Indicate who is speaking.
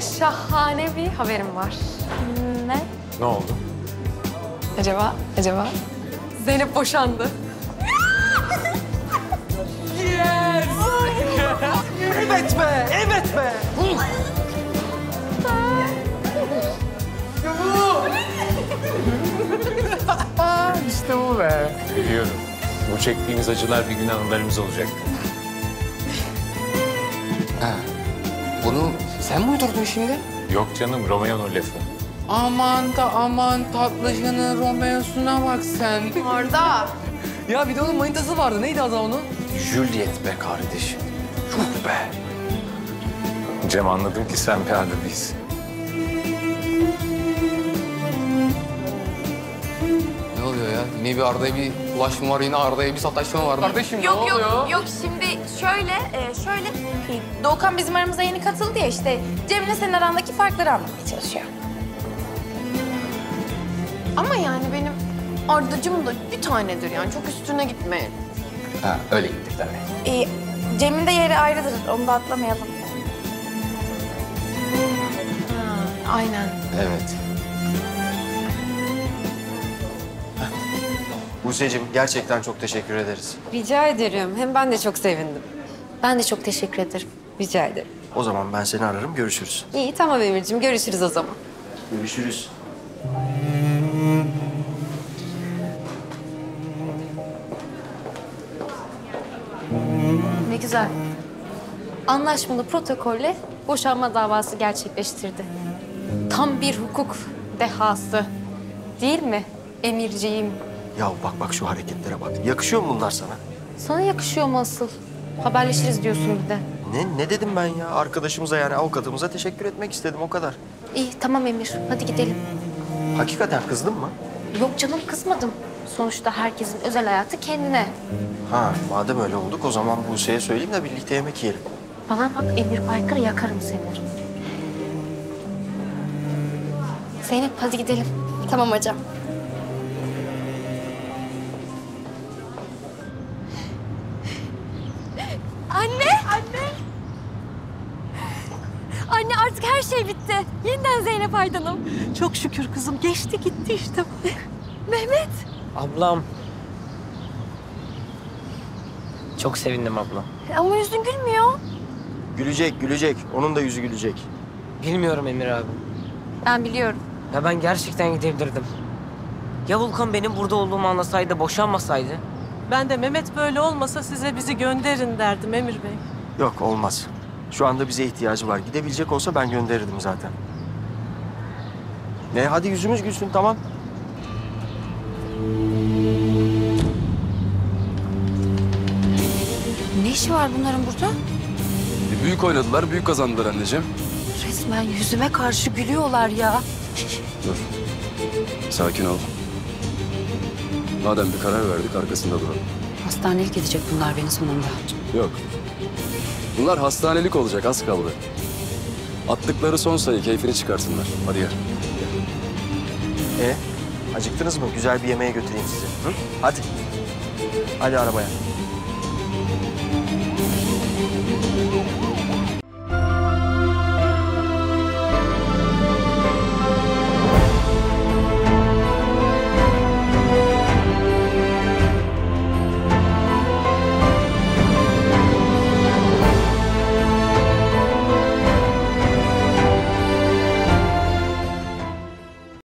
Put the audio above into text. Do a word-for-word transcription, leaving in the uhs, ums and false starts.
Speaker 1: şahane bir haberim var.
Speaker 2: Ne?
Speaker 3: Ne oldu?
Speaker 1: Acaba, acaba? Zeynep boşandı.
Speaker 4: Yes! Evet be, evet be!
Speaker 3: İşte bu be. Biliyorum. Bu çektiğimiz acılar bir gün anılarımız olacak.
Speaker 5: Ha. Bunu sen mi uydurdun şimdi?
Speaker 3: Yok canım, Romeo'nun lafı.
Speaker 5: Aman da aman tatlışının Romeo'suna bak sen.
Speaker 1: Arda.
Speaker 5: Ya bir de onun manitası vardı. Neydi adı onun? Juliet be kardeşim. Ruh be.
Speaker 3: Cem, anladım ki sen bir anda değilsin.
Speaker 5: Ne oluyor ya? Yine bir Arda'ya bir ulaşma var, yine Arda'ya bir sataşma var. Kardeşim
Speaker 2: Yok
Speaker 5: ne
Speaker 2: yok
Speaker 5: oluyor?
Speaker 2: yok şimdi şöyle e, şöyle e, Doğukan bizim aramıza yeni katıldı ya işte Cem'le senin arandaki farkları anlatmaya çalışıyor.
Speaker 1: Ama yani benim Ardacığım da bir tanedir yani. Çok üstüne gitme.
Speaker 5: Ha öyle gittik tabii.
Speaker 2: E, Cem'in de yeri ayrıdır onu da atlamayalım.
Speaker 1: Ha, aynen.
Speaker 5: Evet.
Speaker 4: Buse'cim gerçekten çok teşekkür ederiz.
Speaker 6: Rica ederim. Hem ben de çok sevindim.
Speaker 2: Ben de çok teşekkür ederim.
Speaker 6: Rica ederim.
Speaker 4: O zaman ben seni ararım, görüşürüz.
Speaker 6: İyi, tamam Emir'ciğim. Görüşürüz o zaman.
Speaker 4: Görüşürüz.
Speaker 2: Ne güzel. Anlaşmalı protokolle boşanma davası gerçekleştirdi. Tam bir hukuk dehası. Değil mi Emirciğim?
Speaker 4: Ya bak bak şu hareketlere bak. Yakışıyor mu bunlar sana?
Speaker 2: Sana yakışıyor mu asıl? Haberleşiriz diyorsun bir de.
Speaker 4: Ne, ne dedim ben ya? Arkadaşımıza yani avukatımıza teşekkür etmek istedim o kadar.
Speaker 2: İyi tamam Emir. Hadi gidelim.
Speaker 4: Hakikaten kızdın mı?
Speaker 2: Yok canım kızmadım. Sonuçta herkesin özel hayatı kendine.
Speaker 4: Ha madem öyle olduk o zaman Buse'ye söyleyeyim de birlikte yemek yiyelim.
Speaker 2: Bana bak Emir Baykır yakarım seni. Zeynep hadi gidelim. Tamam hocam.
Speaker 7: Anne! Anne! Anne artık her şey bitti. Yeniden Zeynep Aydan'ım.
Speaker 8: Çok şükür kızım. Geçti gitti işte.
Speaker 7: Mehmet!
Speaker 9: Ablam. Çok sevindim ablam.
Speaker 7: Ama yüzün gülmüyor.
Speaker 4: Gülecek, gülecek. Onun da yüzü gülecek.
Speaker 9: Bilmiyorum Emir abi.
Speaker 2: Ben biliyorum.
Speaker 9: Ya ben gerçekten gidebilirdim. Ya Volkan benim burada olduğumu anlasaydı, boşanmasaydı?
Speaker 8: Ben de Mehmet böyle olmasa size bizi gönderin derdim Emir Bey.
Speaker 4: Yok olmaz. Şu anda bize ihtiyacı var. Gidebilecek olsa ben gönderirdim zaten. Ne hadi yüzümüz gülsün tamam.
Speaker 2: Ne işi var bunların burada?
Speaker 10: E, büyük oynadılar, büyük kazandılar anneciğim.
Speaker 2: Resmen yüzüme karşı gülüyorlar ya.
Speaker 10: Dur. Sakin ol. Madem bir karar verdik, arkasında duralım.
Speaker 6: Hastanelik edecek bunlar beni sonunda.
Speaker 10: Yok. Bunlar hastanelik olacak, az kaldı. Attıkları son sayı, keyfini çıkarsınlar. Hadi gel.
Speaker 4: E acıktınız mı? Güzel bir yemeğe götüreyim sizi. Hı? Hadi. Hadi arabaya.